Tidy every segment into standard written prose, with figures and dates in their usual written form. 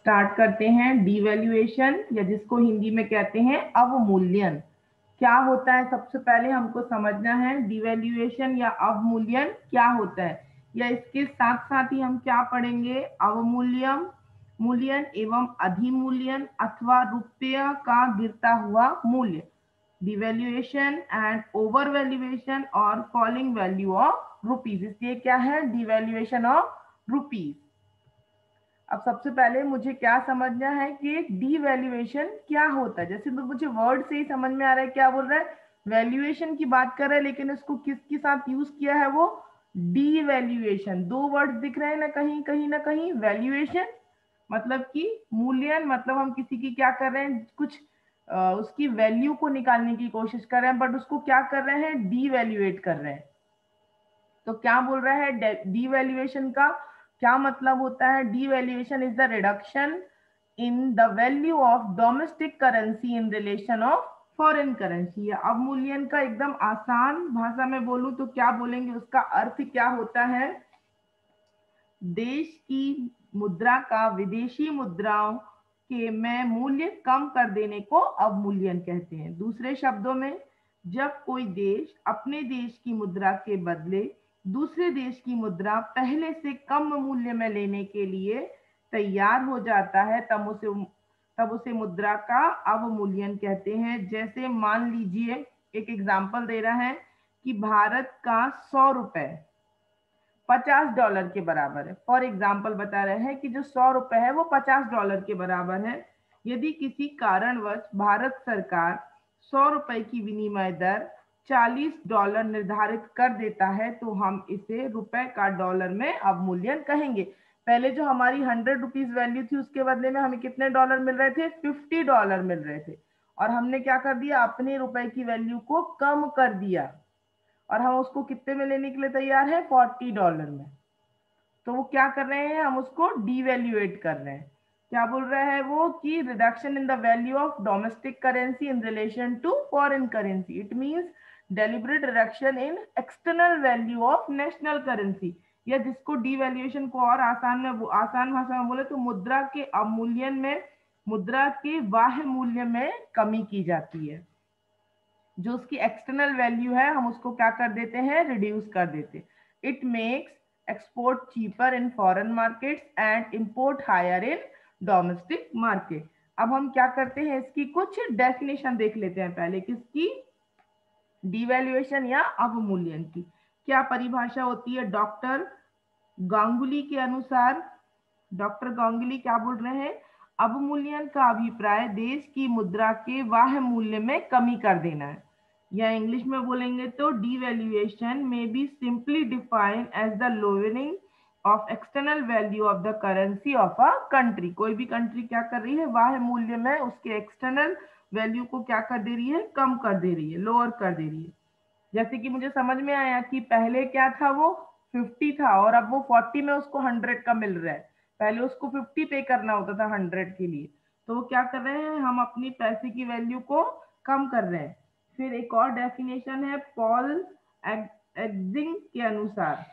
Start करते हैं devaluation, या जिसको हिंदी में कहते हैं अवमूल्यन। क्या होता है सबसे पहले हमको समझना है, डिवैल्यूएशन या अवमूल्यन क्या होता है, या इसके साथ साथ ही हम क्या पढ़ेंगे, अवमूल्यन, मूल्यन एवं अधिमूल्यन अथवा रुपया का गिरता हुआ मूल्य, डिवैल्यूएशन एंड ओवरवैल्यूएशन और फॉलिंग वैल्यू ऑफ रुपीज। इसलिए क्या है, डिवैल्यूएशन ऑफ रुपीज। अब सबसे पहले मुझे क्या समझना है कि डीवैल्यूएशन क्या होता है। जैसे तो मुझे वर्ड से ही समझ में आ रहा है क्या बोल रहा है, वैल्यूएशन की बात कर रहा है, लेकिन इसको किसके साथ यूज किया है, वो डीवैल्यूएशन। दो वर्ड दिख रहे हैं ना कहीं ना कहीं, वैल्यूएशन मतलब कि मूल्यन, मतलब हम किसी की क्या कर रहे हैं, कुछ उसकी वैल्यू को निकालने की कोशिश कर रहे हैं, बट उसको क्या कर रहे हैं, डीवैल्यूएट कर रहे हैं। तो क्या बोल रहा है, डीवैल्यूएशन का क्या मतलब होता है, devaluation is the reduction in the value of domestic currency in relation of foreign currency. अवमूल्यन का एकदम आसान भाषा में बोलूं तो क्या बोलेंगे, उसका अर्थ क्या होता है, देश की मुद्रा का विदेशी मुद्राओं के में मूल्य कम कर देने को अवमूल्यन कहते हैं। दूसरे शब्दों में, जब कोई देश अपने देश की मुद्रा के बदले दूसरे देश की मुद्रा पहले से कम मूल्य में लेने के लिए तैयार हो जाता है, तब उसे मुद्रा का अवमूल्यन कहते हैं। जैसे मान लीजिए, एक एग्जांपल दे रहा है कि भारत का 100 रुपए $50 के बराबर है। फॉर एग्जाम्पल बता रहे हैं कि जो 100 रुपए है वो $50 के बराबर है। यदि किसी कारणवश भारत सरकार 100 रुपए की विनिमय दर $40 निर्धारित कर देता है, तो हम इसे रुपए का डॉलर में अवमूल्यन कहेंगे। पहले जो हमारी 100 रुपीज वैल्यू थी, उसके बदले में हमें कितने डॉलर मिल रहे थे, $50 मिल रहे थे, और हमने क्या कर दिया, अपने रुपए की वैल्यू को कम कर दिया, और हम उसको कितने में लेने के लिए तैयार है, $40 में। तो वो क्या कर रहे हैं, हम उसको डीवैल्यूएट कर रहे हैं। क्या बोल रहा है वो, कि reduction in the value of domestic currency in relation to foreign currency, it means deliberate reduction in external value of national currency. या जिसको डीवैल्यूएशन को और आसान भाषा में बोले तो मुद्रा के अवमूल्यन में, मुद्रा के बाह्य मूल्य में कमी की जाती है। जो उसकी एक्सटर्नल वैल्यू है हम उसको क्या कर देते हैं, रिड्यूस कर देते। It makes export cheaper in foreign markets and import higher in domestic market. अब हम क्या करते हैं, इसकी कुछ डेफिनेशन देख लेते हैं पहले, किसकी, डिवैल्यूएशन या अवमूल्यन की। क्या परिभाषा होती है, डॉक्टर गांगुली के अनुसार, डॉक्टर गांगुली क्या बोल रहे हैं, अवमूल्यन का अभिप्राय देश की मुद्रा के बाह्य मूल्य में कमी कर देना है। या इंग्लिश में बोलेंगे तो devaluation may be simply defined as the lowering of external value of the currency of a country। कोई भी कंट्री क्या कर रही है, बाह्य मूल्य में उसके एक्सटर्नल वैल्यू को क्या कर दे रही है, कम कर दे रही है, लोअर कर दे रही है। जैसे कि मुझे समझ में आया कि पहले क्या था, वो 50 था और अब वो 40 में उसको 100 का मिल रहा है। पहले उसको 50 पे करना होता था 100 के लिए। तो वो क्या कर रहे हैं, हम अपनी पैसे की वैल्यू को कम कर रहे हैं। फिर एक और डेफिनेशन है पॉल एक्जिंग के अनुसार,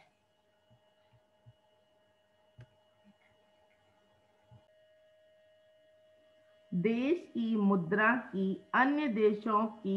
देश की मुद्रा की अन्य देशों की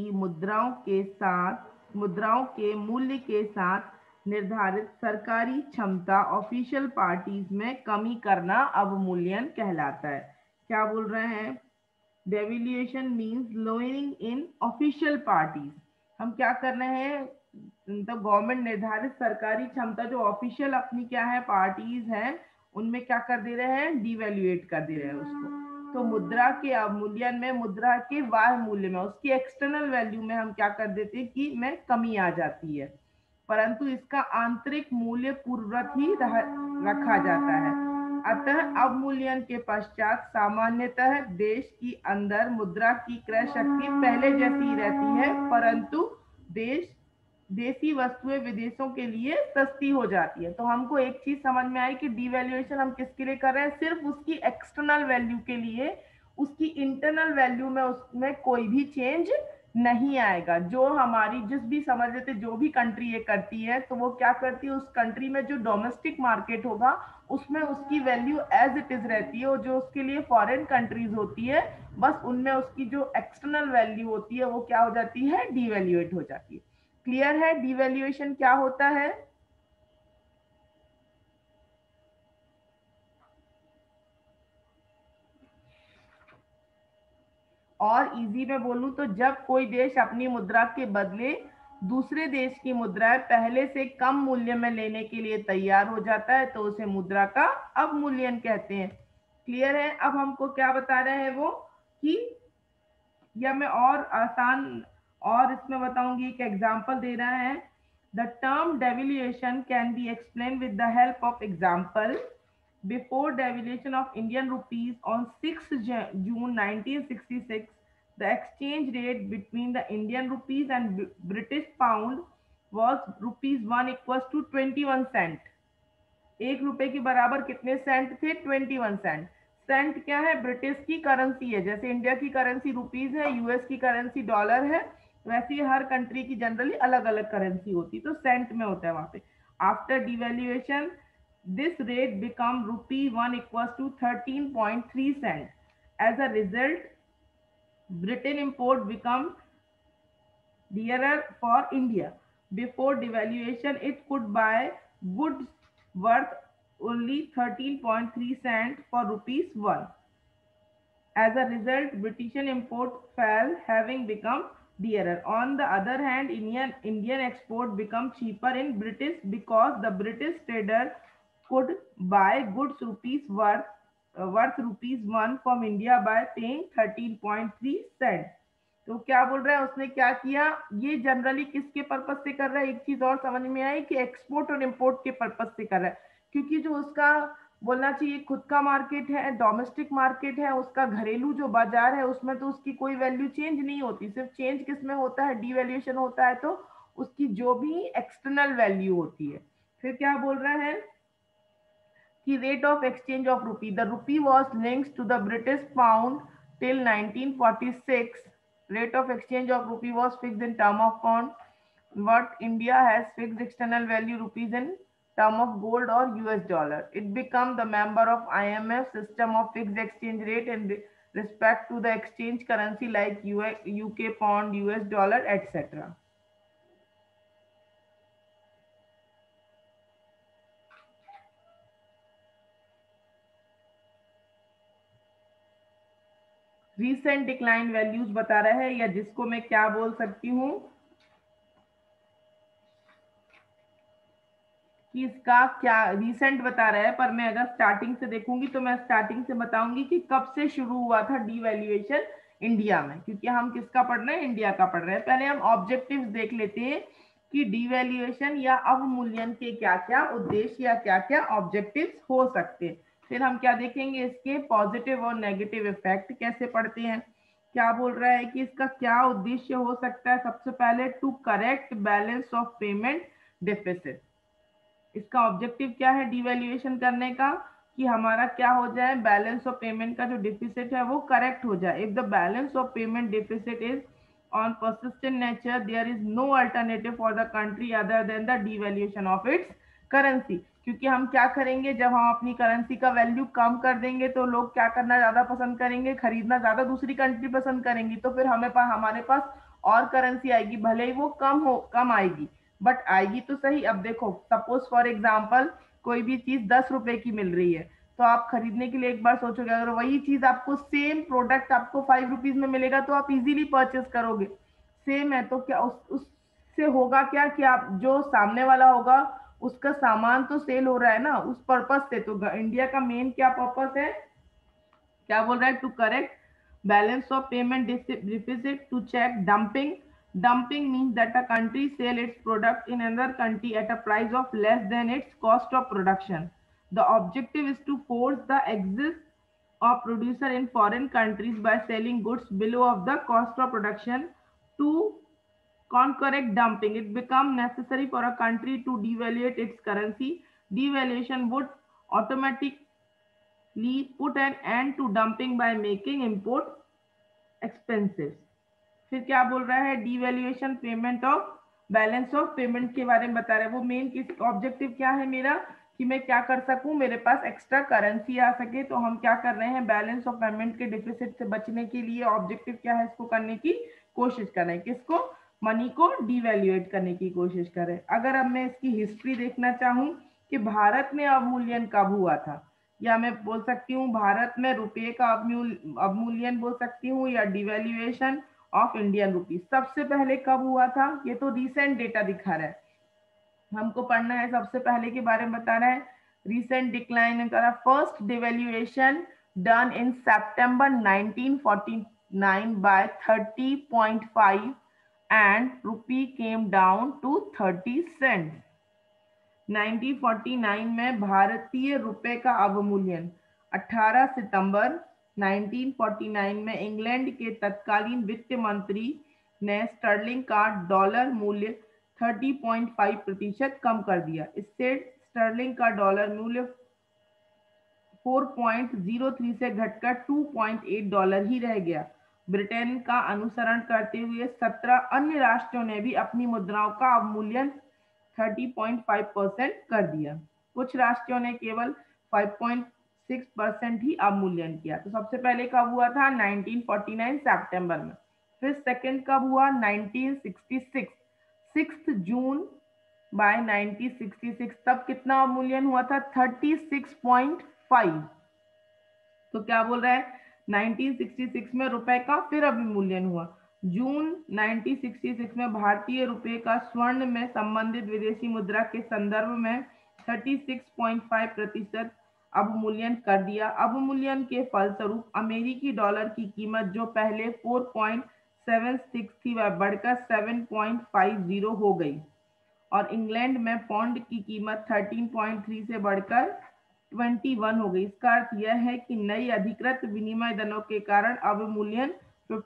मुद्राओं के मूल्य के साथ निर्धारित सरकारी क्षमता ऑफिशियल पार्टीज में कमी करना अवमूल्यन कहलाता है। क्या बोल रहे हैं, devaluation means lowering in official parties. हम क्या कर रहे हैं, तो गवर्नमेंट निर्धारित सरकारी क्षमता जो ऑफिशियल अपनी क्या है पार्टीज हैं, उनमें क्या कर दे रहे हैं, डिवैल्यूएट कर दे रहे हैं उसको। तो मुद्रा के अवमूल्यन में, मुद्रा के बाह्य मूल्य में, उसकी एक्सटर्नल वैल्यू में हम क्या कर देते हैं कि में कमी आ जाती है, परंतु इसका आंतरिक मूल्य पूर्ववत ही रखा जाता है। अतः अवमूल्यन के पश्चात सामान्यतः देश की अंदर मुद्रा की क्रय शक्ति पहले जैसी ही रहती है, परंतु देशी वस्तुएं विदेशों के लिए सस्ती हो जाती है। तो हमको एक चीज समझ में आई कि डिवैल्यूएशन हम किसके लिए कर रहे हैं, सिर्फ उसकी एक्सटर्नल वैल्यू के लिए। उसकी इंटरनल वैल्यू में उसमें कोई भी चेंज नहीं आएगा। जो हमारी जिस भी समझ लेते, जो भी कंट्री ये करती है, तो वो क्या करती है, उस कंट्री में जो डोमेस्टिक मार्केट होगा उसमें उसकी वैल्यू एज इट इज रहती है, और जो उसके लिए फॉरेन कंट्रीज होती है बस उनमें उसकी जो एक्सटर्नल वैल्यू होती है वो क्या हो जाती है, डीवैल्यूएट हो जाती है। क्लियर है डीवैल्यूएशन क्या होता है? और इजी में बोलूं तो जब कोई देश अपनी मुद्रा के बदले दूसरे देश की मुद्रा पहले से कम मूल्य में लेने के लिए तैयार हो जाता है तो उसे मुद्रा का अवमूल्यन कहते हैं। क्लियर है? अब हमको क्या बता रहे हैं वो कि, या मैं और आसान और इसमें बताऊंगी, एक एग्जांपल दे रहा है। The term devaluation can be explain with the help of example. Before devaluation of Indian rupees on 6 June 1966, the exchange rate between the Indian rupees and British pound was rupees 1 equals to 21 cent। एक रुपए के बराबर कितने Saint थे? 21 Saint. Saint क्या है? British की currency है। जैसे इंडिया की करेंसी रुपीज है, यूएस की करेंसी डॉलर है, वैसे ही हर कंट्री की जनरली अलग अलग करेंसी होती, तो सेंट में होता है वहां पे। After devaluation this rate become rupee 1 equals to 13.3 cent. As a result, Britain import become dearer for India. Before devaluation, it could buy goods worth only 13.3 cent for rupees 1. As a result, British import fell, having become dearer. On the other hand, Indian export become cheaper in British because the British trader could buy goods worth rupees 1 from India by paying 13.3 cent. तो क्या बोल रहा है उसने क्या किया? ये generally किसके पर्पज से कर रहा है? एक चीज और समझ में आई कि एक्सपोर्ट और इंपोर्ट के पर्पज से कर रहा है, क्योंकि जो उसका बोलना चाहिए खुद का मार्केट है, डोमेस्टिक मार्केट है, उसका घरेलू जो बाजार है, उसमें तो उसकी कोई वैल्यू चेंज नहीं होती। सिर्फ चेंज किस में होता है? डीवैल्यूएशन होता है, तो उसकी जो भी एक्सटर्नल वैल्यू होती है। फिर क्या बोल रहा है कि rate of exchange of rupee, the rupee was linked to the British pound till 1946। rate of exchange of rupee was fixed in term of pound, but India has fixed external value rupees in term of gold or US dollar. It become the member of IMF system of fixed exchange rate in respect to the exchange currency like UK pound, US dollar, etc. Recent decline values बता रहा है, या जिसको मैं क्या बोल सकती हूँ कि इसका क्या रिसेंट बता रहा है, पर मैं अगर स्टार्टिंग से देखूंगी तो मैं स्टार्टिंग से बताऊंगी कि कब से शुरू हुआ था डीवैल्यूएशन इंडिया में, क्योंकि हम किसका पढ़ रहे हैं? इंडिया का पढ़ रहे हैं। पहले हम ऑब्जेक्टिव्स देख लेते हैं कि डीवैल्यूएशन या अवमूल्यन के क्या क्या उद्देश्य या क्या क्या ऑब्जेक्टिव्स हो सकते हैं। फिर हम क्या देखेंगे? इसके पॉजिटिव और नेगेटिव इफेक्ट कैसे पड़ते हैं। क्या बोल रहा है कि इसका क्या उद्देश्य हो सकता है? सबसे पहले to correct balance of payment deficit. इसका ऑब्जेक्टिव क्या है डिवैल्यूएशन करने का? कि हमारा क्या हो जाए? बैलेंस ऑफ पेमेंट का जो डिफिसिट है वो करेक्ट हो जाए। If the balance of payment deficit is on persistent nature, there is no alternative for the country other than the devaluation of its currency. क्योंकि हम क्या करेंगे? जब हम अपनी करेंसी का वैल्यू कम कर देंगे तो लोग क्या करना ज्यादा पसंद करेंगे? खरीदना ज्यादा दूसरी कंट्री पसंद करेंगी, तो फिर हमारे पास और करेंसी आएगी, भले ही वो कम आएगी, बट आएगी तो सही। अब देखो, सपोज फॉर एग्जाम्पल कोई भी चीज 10 रुपए की मिल रही है, तो आप खरीदने के लिए एक बार सोचोगे। अगर वही चीज आपको सेम प्रोडक्ट आपको 5 रुपीज में मिलेगा तो आप इजीली परचेस करोगे। सेम है तो क्या उससे होगा क्या कि आप जो सामने वाला होगा उसका सामान तो सेल हो रहा है ना उस पर्पज से। तो इंडिया का मेन क्या पर्पज है? क्या बोल रहा है? To correct balance of payment deficit, to check dumping. Dumping means that a country sell its product in another country at a price of less than its cost of production. The objective is to force the exit of producer in foreign countries by selling goods below of the cost of production. To correct dumping, it become necessary for a country to devaluate its currency. Devaluation would automatically put an end to dumping by making import expensive. फिर क्या बोल रहा है? Devaluation payment of balance of payment के बारे में बता रहा है। वो मेन किस ऑब्जेक्टिव क्या है मेरा? कि मैं क्या कर सकूं, मेरे पास एक्स्ट्रा करेंसी आ सके। तो हम क्या कर रहे हैं, बैलेंस ऑफ पेमेंट के डिफिसिट से बचने के लिए ऑब्जेक्टिव क्या है, इसको करने की कोशिश कर रहे हैं। किसको, मनी को डिवैल्यूएट करने की कोशिश कर रहे हैं। अगर अब मैं इसकी हिस्ट्री देखना चाहूं कि भारत में अवमूल्यन कब हुआ था, या मैं बोल सकती हूँ भारत में रुपये का अवमूल्यन बोल सकती हूँ, या डिवैल्यूएशन ऑफ इंडियन रुपी सबसे पहले कब हुआ था। ये तो रिसेंट डेटा दिखा रहा है, हमको पढ़ना है सबसे पहले के बारे में बता रहा है। रिसेंट डिक्लाइन करा, फर्स्ट डिवैल्यूएशन डन इन सितंबर 1949 by 30.5 and rupee came down to 30 cent. 1949 में भारतीय रुपए का अवमूल्यन 18 सितंबर 1949 में इंग्लैंड के तत्कालीन वित्त मंत्री ने स्टर्लिंग का डॉलर मूल्य 30.5% कम कर दिया। इससे स्टर्लिंग का डॉलर मूल्य 4.03 से घटकर 2.8 डॉलर ही रह गया। ब्रिटेन का अनुसरण करते हुए 17 अन्य राष्ट्रों ने भी अपनी मुद्राओं का अवमूल्यन 30.5% कर दिया। कुछ राष्ट्रों ने केवल 5.6% ही अवमूल्यन किया। तो सबसे पहले कब हुआ था, 1949 सितंबर में। फिर सेकंड कब हुआ, 1966 6 जून बाय 1966, तब कितना अवमूल्यन हुआ था, 36.5। तो क्या बोल रहा है, 1966 में रुपए का फिर अवमूल्यन हुआ। जून 1966 में भारतीय रुपए का स्वर्ण में संबंधित विदेशी मुद्रा के संदर्भ में 36.5% अवमूल्यन कर दिया। अवमूल्यन के फलस्वरूप अमेरिकी डॉलर की कीमत जो पहले 4.76 थी वह बढ़कर 7.50 हो गई, और इंग्लैंड में पौंड की कीमत 13.3 से बढ़कर 21 हो गई। इसका अर्थ यह है कि नई अधिकृत विनिमय दरों के कारण अवमूल्यन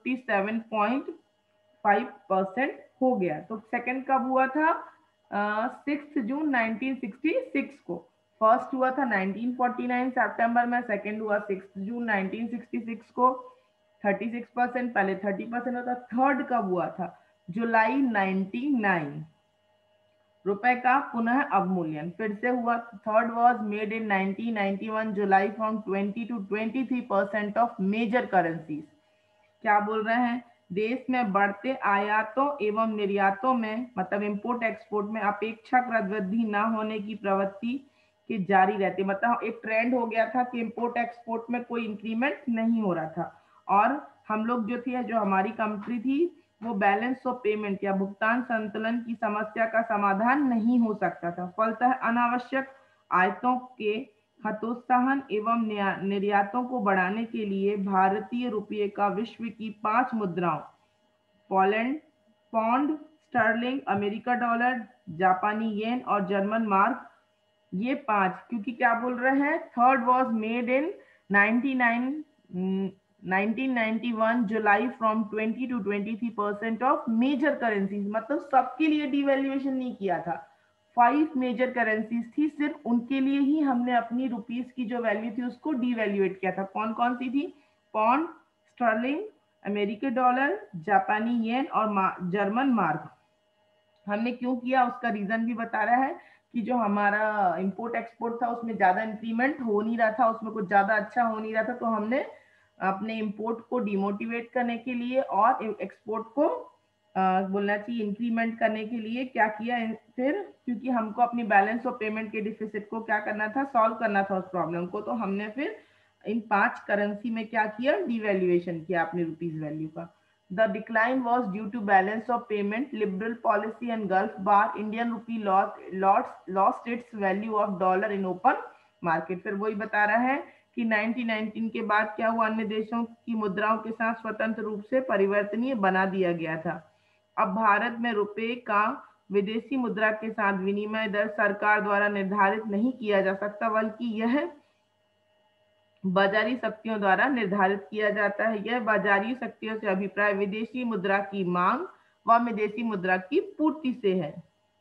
57.5% हो गया। तो सेकंड कब हुआ था, 6 जून 1966 को। फर्स्ट हुआ था 1949 सितंबर में, सेकंड हुआ 6 जून 1966 को। 36%, पहले 30% होता। थर्ड कब हुआ था, जुलाई 99, रुपए का पुनः अवमूल्यन फिर से हुआ। थर्ड वाज मेड इन 1991 जुलाई from 20 to 23% of major currencies. क्या बोल रहे हैं, देश में बढ़ते आयातों एवं निर्यातों में, मतलब इंपोर्ट एक्सपोर्ट में अपेक्षाकृत वृद्धि न होने की प्रवृत्ति के जारी रहती, मतलब एक ट्रेंड हो गया था कि इंपोर्ट एक्सपोर्ट में कोई इंक्रीमेंट नहीं हो रहा था, और हम लोग जो थे, जो हमारी कंट्री थी, वो बैलेंस ऑफ पेमेंट या भुगतान संतुलन की समस्या का समाधान नहीं हो सकता था। फलतः अनावश्यक आयतों के हतोत्साहन एवं निर्यातों को बढ़ाने के लिए भारतीय रुपये का विश्व की 5 मुद्राओं, Poland pound, sterling, America dollar, जापानी येन और जर्मन मार्क, ये 5, क्योंकि क्या बोल रहे हैं, थर्ड वाज मेड इन 1991 जुलाई from 20 to 23% of major currencies, मतलब सबके लिए डिवैल्यूएशन नहीं किया था। 5 मेजर करेंसीज थी, सिर्फ उनके लिए ही हमने अपनी रुपीस की जो वैल्यू थी उसको डिवैल्यूएट किया था। कौन कौन सी थी, पौंड, स्टर्लिंग, अमेरिकी डॉलर, जापानी येन और जर्मन मार्क। हमने क्यों किया, उसका रीजन भी बता रहा है कि जो हमारा इंपोर्ट एक्सपोर्ट था उसमें ज्यादा इंक्रीमेंट हो नहीं रहा था, उसमें कुछ ज्यादा अच्छा हो नहीं रहा था, तो हमने अपने इंपोर्ट को डिमोटिवेट करने के लिए और एक्सपोर्ट को बोलना चाहिए इंक्रीमेंट करने के लिए क्या किया फिर, क्योंकि हमको अपनी बैलेंस ऑफ पेमेंट के डिफिसिट को क्या करना था, सॉल्व करना था उस प्रॉब्लम को। तो हमने फिर इन 5 करेंसी में क्या किया, डिवैल्यूएशन किया अपनी रुपीज वैल्यू का। The decline was due to balance of payment, liberal policy and Gulf bar. Indian rupee lost its value of dollar in open market. फिर वही बता रहा है कि 1919 के बाद क्या हुआ, अन्य देशों की मुद्राओं के साथ स्वतंत्र रूप से परिवर्तनीय बना दिया गया था। अब भारत में रुपए का विदेशी मुद्रा के साथ विनिमय दर सरकार द्वारा निर्धारित नहीं किया जा सकता, बल्कि यह बाजारी शक्तियों द्वारा निर्धारित किया जाता है। यह बाजारी शक्तियों से अभिप्राय विदेशी मुद्रा की मांग व विदेशी मुद्रा की पूर्ति से है।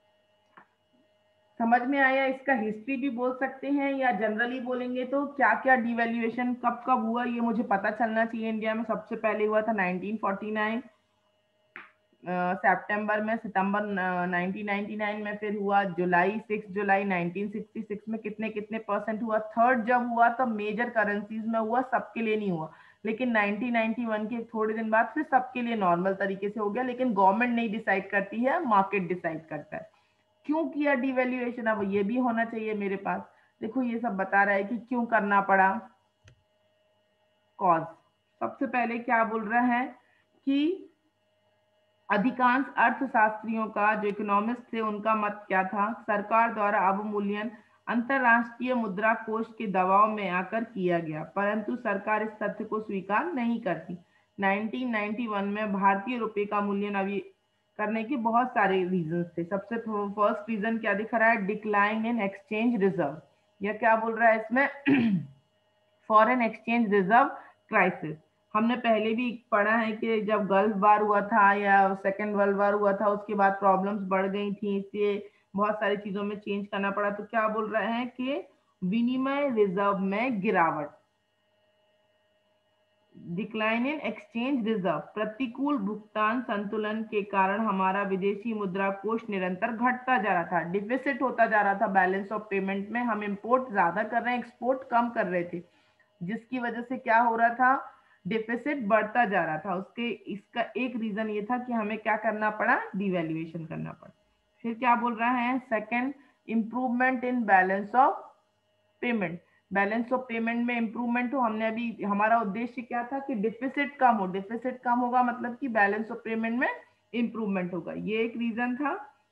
समझ में आया, इसका हिस्ट्री भी बोल सकते हैं या जनरली बोलेंगे तो क्या क्या डिवैल्यूएशन कब कब हुआ ये मुझे पता चलना चाहिए। इंडिया में सबसे पहले हुआ था 1949, सितंबर 1999 में, फिर हुआ 6 जुलाई 1966 में, कितने कितने परसेंट हुआ। थर्ड जब हुआ तब मेजर करेंसीज में हुआ, सबके लिए नहीं हुआ। लेकिन 1991 के थोड़े दिन बाद फिर सबके लिए नॉर्मल तरीके से हो गया। लेकिन गवर्नमेंट नहीं डिसाइड करती है, मार्केट डिसाइड करता है। क्यों किया डिवैल्यूएशन, अब ये भी होना चाहिए मेरे पास। देखो ये सब बता रहा है कि क्यों करना पड़ा। कॉज, सबसे पहले क्या बोल रहा है कि अधिकांश अर्थशास्त्रियों का, जो इकोनॉमिस्ट थे, उनका मत क्या था, सरकार द्वारा अवमूल्यन अंतरराष्ट्रीय मुद्रा कोष के दबाव में आकर किया गया, परंतु सरकार इस तथ्य को स्वीकार नहीं करती। 1991 में भारतीय रुपए का मूल्यन अभी करने के बहुत सारे रीजन थे। सबसे फर्स्ट रीजन क्या दिख रहा है, डिक्लाइन इन एक्सचेंज रिजर्व। यह क्या बोल रहा है इसमें, फॉरेन एक्सचेंज रिजर्व क्राइसिस। हमने पहले भी पढ़ा है कि जब गल्फ वार हुआ था या सेकेंड वर्ल्ड वार हुआ था, उसके बाद प्रॉब्लम्स बढ़ गई थी, इसलिए बहुत सारी चीजों में चेंज करना पड़ा। तो क्या बोल रहे हैं कि विनिमय रिजर्व में गिरावट, डिक्लाइन इन एक्सचेंज रिजर्व, प्रतिकूल भुगतान संतुलन के कारण हमारा विदेशी मुद्रा कोष निरंतर घटता जा रहा था, डिफिसिट होता जा रहा था बैलेंस ऑफ पेमेंट में। हम इंपोर्ट ज्यादा कर रहे हैं, एक्सपोर्ट कम कर रहे थे, जिसकी वजह से क्या हो रहा था, डिफिसिट बढ़ता जा रहा था। उसके इसका एक रीजन ये था कि हमें क्या करना पड़ा, डिवैल्यूएशन करना पड़ा। फिर क्या बोल रहा है, second, improvement in balance of payment. Balance of payment में इंप्रूवमेंट हो, हमने अभी, हमारा उद्देश्य क्या था कि डिफिसिट कम हो, डिफिसिट कम होगा मतलब कि बैलेंस ऑफ पेमेंट में इंप्रूवमेंट होगा, ये एक रीजन था।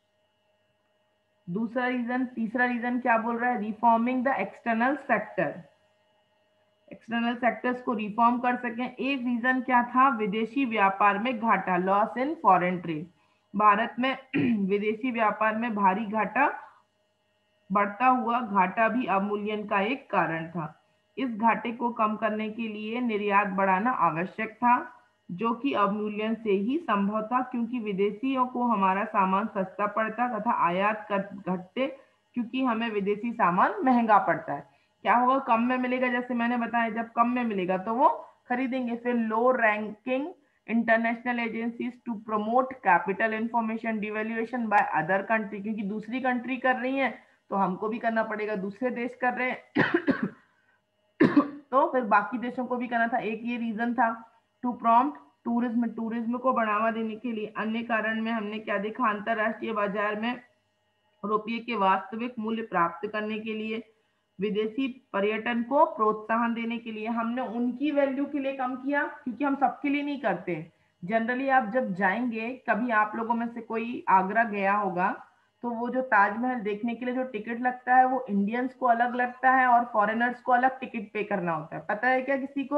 दूसरा रीजन, तीसरा रीजन क्या बोल रहा है, reforming the external sector, external sectors को रिफॉर्म कर सकें। एक रीजन क्या था, विदेशी व्यापार में घाटा, loss in foreign trade. Bharat में विदेशी व्यापार में भारी घाटा, बढ़ता हुआ घाटा भी अवमूल्यन का एक कारण था। इस घाटे को कम करने के लिए निर्यात बढ़ाना आवश्यक था, जो कि अवमूल्यन से ही संभव था, क्योंकि विदेशियों को हमारा सामान सस्ता पड़ता तथा आयात कर घटते, क्योंकि हमें विदेशी सामान महंगा पड़ता है। क्या होगा, कम में मिलेगा, जैसे मैंने बताया, जब कम में मिलेगा तो वो खरीदेंगे। फिर low ranking international agencies to promote capital information devaluation by other country, क्योंकि दूसरी कंट्री कर रही है तो हमको भी करना पड़ेगा, दूसरे देश कर रहे हैं तो फिर बाकी देशों को भी करना था, एक ये रीजन था। टू प्रॉम्प्ट टूरिज्म, टूरिज्म को बढ़ावा देने के लिए। अन्य कारण में हमने क्या देखा, अंतरराष्ट्रीय बाजार में रुपये के वास्तविक मूल्य प्राप्त करने के लिए, विदेशी पर्यटन को प्रोत्साहन देने के लिए। हमने उनकी वैल्यू के लिए कम किया, क्योंकि हम सबके लिए नहीं करते। जनरली आप जब जाएंगे, कभी आप लोगों में से कोई आगरा गया होगा, तो वो जो ताजमहल देखने के लिए जो टिकट लगता है, वो इंडियंस को अलग लगता है और फॉरेनर्स को अलग टिकट पे करना होता है। पता है क्या किसी को?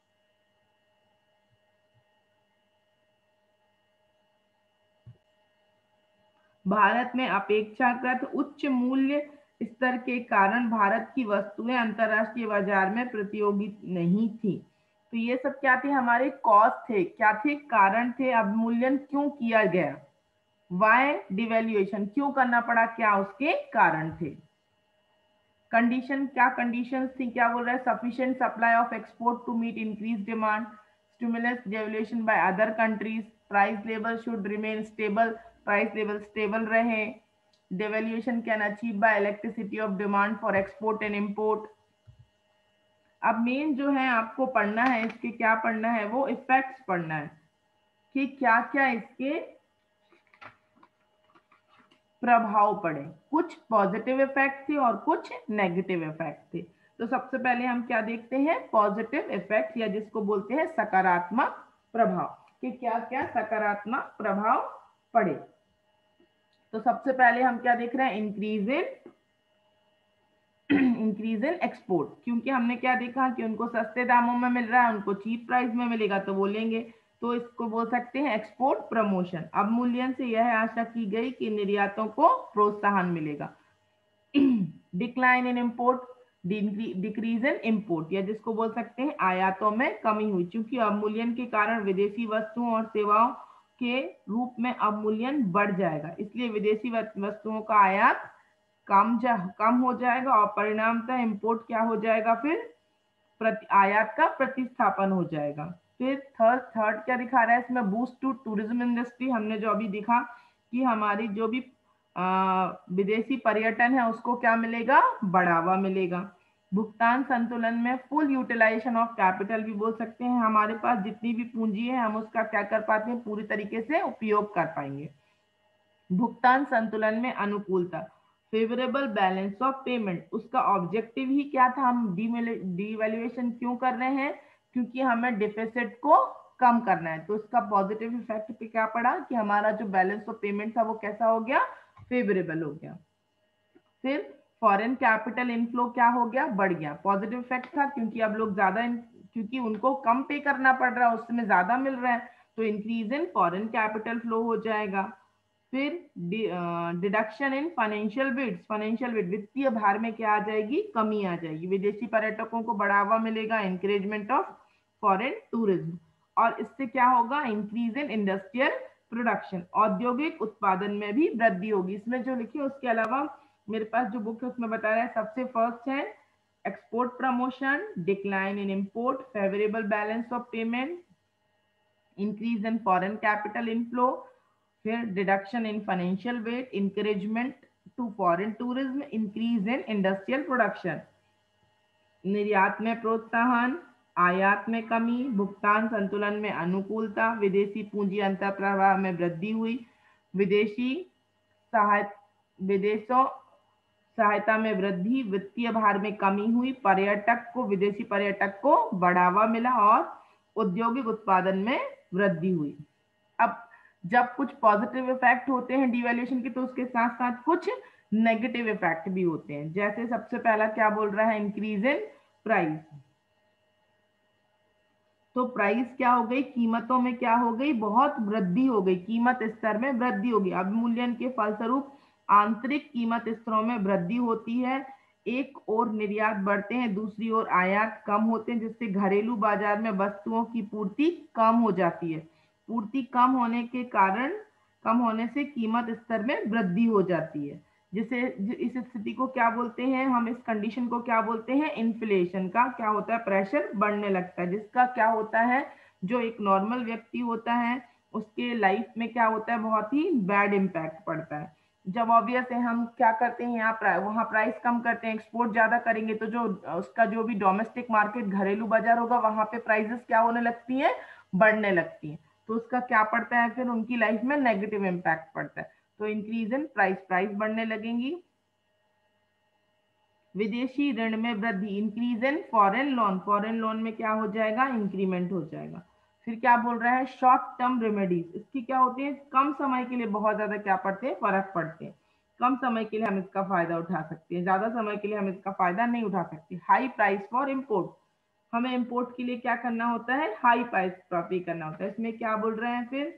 भारत में अपेक्षाकृत उच्च मूल्य स्तर के कारण भारत की वस्तुएं अंतरराष्ट्रीय बाजार में प्रतियोगी नहीं थी। तो ये सब क्या थे, हमारे कॉस्ट थे, क्या थे, कारण थे। अवमूल्यन क्यों किया गया, वाई डिवेल्युएशन, क्यों करना पड़ा, क्या उसके कारण थे। कंडीशन, क्या कंडीशंस थी, क्या बोल रहा है, sufficient supply of export to meet increase demand, stimulus devaluation by other countries, price level should remain stable, price level stable रहे, devaluation can achieve by elasticity of demand for export and import। अब main जो है आपको पढ़ना है, इसके क्या पढ़ना है, वो इफेक्ट्स पढ़ना है कि क्या क्या इसके प्रभाव पड़े। कुछ पॉजिटिव इफेक्ट थे और कुछ नेगेटिव इफेक्ट थे। तो सबसे पहले हम क्या देखते हैं, पॉजिटिव इफेक्ट, या जिसको बोलते हैं सकारात्मक प्रभाव, कि क्या क्या सकारात्मक प्रभाव पड़े। तो सबसे पहले हम क्या देख रहे हैं, इंक्रीज इन एक्सपोर्ट, क्योंकि हमने क्या देखा कि उनको सस्ते दामों में मिल रहा है, उनको चीप प्राइस में मिलेगा तो वो लेंगे, तो इसको बोल सकते हैं एक्सपोर्ट प्रमोशन। अवमूल्यन से यह आशा की गई कि निर्यातों को प्रोत्साहन मिलेगा। Decline in import, decrease in import, या जिसको बोल सकते हैं आयातों में कमी हुई, क्योंकि अवमूल्यन के कारण विदेशी वस्तुओं और सेवाओं के रूप में अवमूल्यन बढ़ जाएगा, इसलिए विदेशी वस्तुओं का आयात कम हो जाएगा और परिणामतः इंपोर्ट क्या हो जाएगा, फिर आयात का प्रतिस्थापन हो जाएगा। फिर थर्ड क्या दिखा रहा है इसमें, बूस्ट टू टूरिज्म इंडस्ट्री। हमने जो अभी देखा कि हमारी जो भी विदेशी पर्यटन है उसको क्या मिलेगा, बढ़ावा मिलेगा। भुगतान संतुलन में फुल यूटिलाइजेशन ऑफ कैपिटल भी बोल सकते हैं, हमारे पास जितनी भी पूंजी है हम उसका क्या कर पाते हैं, पूरी तरीके से उपयोग कर पाएंगे। भुगतान संतुलन में अनुकूलता, फेवरेबल बैलेंस ऑफ पेमेंट, उसका ऑब्जेक्टिव ही क्या था, हम डीवैल्यूएशन क्यों कर रहे हैं, क्योंकि हमें डिफिसिट को कम करना है। तो इसका पॉजिटिव इफेक्ट पे क्या पड़ा कि हमारा जो बैलेंस ऑफ पेमेंट था वो कैसा हो गया, फेवरेबल हो गया। फिर फॉरेन कैपिटल इनफ्लो क्या हो गया, बढ़ गया, पॉजिटिव इफेक्ट था, क्योंकि अब लोग ज्यादा क्योंकि उनको कम पे करना पड़ रहा है उसमें ज्यादा मिल रहा है, तो increase in foreign capital flow हो जाएगा। फिर डिडक्शन इन फाइनेंशियल बिड, वित्तीय भार में क्या आ जाएगी, कमी आ जाएगी, विदेशी पर्यटकों को बढ़ावा मिलेगा, इंकरेजमेंट ऑफ फॉरेन टूरिज्म। और इससे क्या होगा, इंक्रीज इन इंडस्ट्रियल प्रोडक्शन, औद्योगिक उत्पादन में भी वृद्धि होगी। इसमें जो लिखे उसके अलावा मेरे पास जो बुक है उसमें बता रहा है, सबसे फर्स्ट है export promotion, decline in import, favourable balance of payment, increase in foreign capital inflow, फिर deduction in financial weight, encouragement to foreign tourism, increase in industrial production, निर्यात में प्रोत्साहन, आयात में कमी, भुगतान संतुलन में अनुकूलता, विदेशी पूंजी अंतर प्रवाह में वृद्धि हुई, विदेशी विदेशों सहायता में वृद्धि, वित्तीय भार में कमी हुई, विदेशी पर्यटक को बढ़ावा मिला और औद्योगिक उत्पादन में वृद्धि हुई। अब जब कुछ पॉजिटिव इफेक्ट होते हैं डिवैल्यूएशन के, तो उसके साथ साथ कुछ नेगेटिव इफेक्ट भी होते हैं। जैसे सबसे पहला क्या बोल रहा है, इंक्रीज इन प्राइस। तो प्राइस क्या हो गई, कीमतों में क्या हो गई, बहुत वृद्धि हो गई, कीमत स्तर में वृद्धि होगी। अवमूल्यन के फलस्वरूप आंतरिक कीमत स्तरों में वृद्धि होती है, एक ओर निर्यात बढ़ते हैं, दूसरी ओर आयात कम होते हैं, जिससे घरेलू बाजार में वस्तुओं की पूर्ति कम हो जाती है। पूर्ति कम होने के कारण, कम होने से कीमत स्तर में वृद्धि हो जाती है, जिसे इस स्थिति को क्या बोलते हैं हम, इस कंडीशन को क्या बोलते हैं, इन्फ्लेशन का क्या होता है, प्रेशर बढ़ने लगता है, जिसका क्या होता है, जो एक नॉर्मल व्यक्ति होता है उसके लाइफ में क्या होता है, बहुत ही बैड इम्पैक्ट पड़ता है। जब ऑब्वियस है हम क्या करते हैं, यहाँ वहाँ प्राइस कम करते हैं, एक्सपोर्ट ज्यादा करेंगे, तो जो उसका जो भी डोमेस्टिक मार्केट घरेलू बाजार होगा वहां पे प्राइसेस क्या होने लगती है, बढ़ने लगती है। तो उसका क्या पड़ता है, फिर उनकी लाइफ में नेगेटिव इम्पैक्ट पड़ता है। तो इंक्रीज इन प्राइस बढ़ने लगेंगी। विदेशी ऋण में वृद्धि, इंक्रीज इन फॉरेन लोन में क्या हो जाएगा, इंक्रीमेंट हो जाएगा। फिर क्या बोल रहा है, शॉर्ट टर्म रेमेडीज, इसकी क्या होती है, कम समय के लिए बहुत ज्यादा क्या पड़ते हैं, फर्क पड़ते हैं, कम समय के लिए हम इसका फायदा उठा सकते हैं, ज्यादा समय के लिए हम इसका फायदा नहीं उठा सकते। हाई प्राइस फॉर इम्पोर्ट, हमें इम्पोर्ट के लिए क्या करना होता है, हाई प्राइस पे करना होता है। इसमें क्या बोल रहे हैं, फिर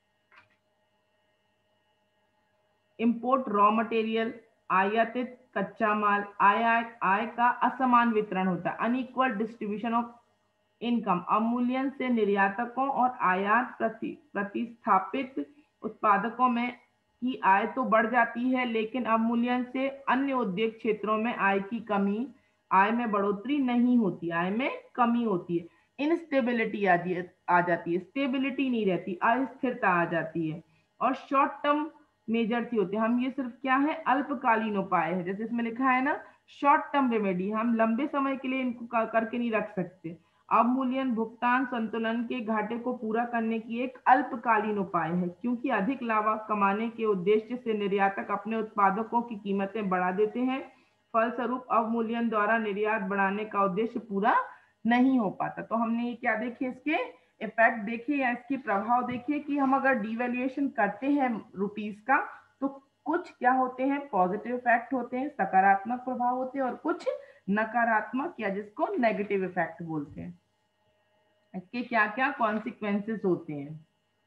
इंपोर्ट रॉ मटेरियल, आयातित कच्चा माल, आय का असमान वितरण होता है, अनइक्वल डिस्ट्रीब्यूशन ऑफ इनकम। अवमूल्यन से निर्यातकों और आयात प्रतिस्थापित उत्पादकों में की आय तो बढ़ जाती है, लेकिन अवमूल्यन से अन्य उद्योग क्षेत्रों में आय की कमी, आय में बढ़ोतरी नहीं होती, आय में कमी होती है। इनस्टेबिलिटी आ जाती है, स्टेबिलिटी नहीं रहती, अस्थिरता आ जाती है। और शॉर्ट टर्म मेजर्स ही होते हैं, हम ये सिर्फ क्या है, अल्पकालीन उपाय है, जैसे इसमें लिखा है ना, शॉर्ट टर्म रेमेडी, हम लंबे समय के लिए इनको करके नहीं रख सकते। अवमूल्यन भुगतान संतुलन के घाटे को पूरा करने की एक अल्पकालीन उपाय है, क्योंकि अधिक लाभ कमाने के उद्देश्य से निर्यातक अपने उत्पादकों की कीमतें बढ़ा देते हैं, फलस्वरूप अवमूल्यन द्वारा निर्यात बढ़ाने का उद्देश्य पूरा नहीं हो पाता। तो हमने ये क्या देखे, इसके इफेक्ट देखे या इसके प्रभाव देखे कि हम अगर डिवैल्यूएशन करते हैं रुपीस का, तो कुछ क्या होते हैं, पॉजिटिव इफेक्ट होते हैं, सकारात्मक प्रभाव होते हैं, और कुछ नकारात्मक या जिसको नेगेटिव इफेक्ट बोलते हैं। इसके क्या क्या कॉन्सिक्वेंसेस होते हैं।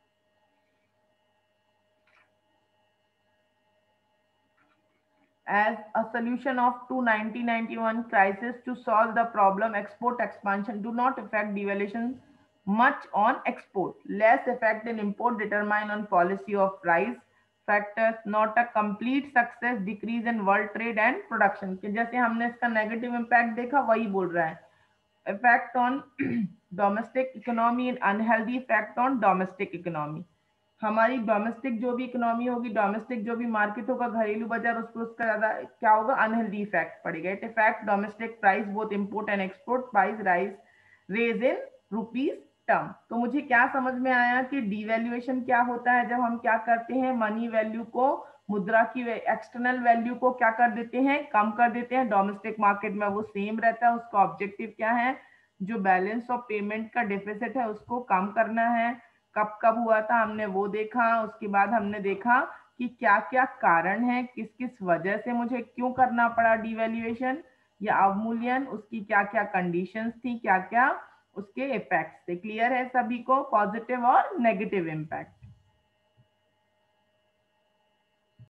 As a solution of to 1991 crisis to solve the problem, export expansion do not affect devaluation much on export, less effect in import, determine on policy of price factors, not a complete success, decrease in world trade and production। कि जैसे हमने इसका negative impact देखा वही बोल रहा है, effect on domestic economy and unhealthy effect on domestic economy. हमारी डोमेस्टिक जो भी इकोनॉमी होगी, डोमेस्टिक जो भी मार्केट होगा, घरेलू बाजार, उस पर उसका ज्यादा क्या होगा, अनहेल्दी इफेक्ट पड़ेगा। It effect domestic price both import and export price rise raise in rupees term. तो मुझे क्या समझ में आया कि डिवैल्यूएशन क्या होता है, जब हम क्या करते हैं, मनी वैल्यू को, मुद्रा की एक्सटर्नल वैल्यू को क्या कर देते हैं, कम कर देते हैं। डोमेस्टिक मार्केट में वो सेम रहता है, उसका ऑब्जेक्टिव क्या है, जो बैलेंस ऑफ पेमेंट का डिफिसिट है उसको कम करना है। कब कब हुआ था हमने वो देखा। उसके बाद हमने देखा कि क्या क्या कारण है, किस किस वजह से मुझे क्यों करना पड़ा डिवैल्यूएशन या अवमूल्यन, उसकी क्या क्या कंडीशंस थी, क्या क्या उसके इफेक्ट्स थे। क्लियर है सभी को, पॉजिटिव और नेगेटिव इम्पैक्ट।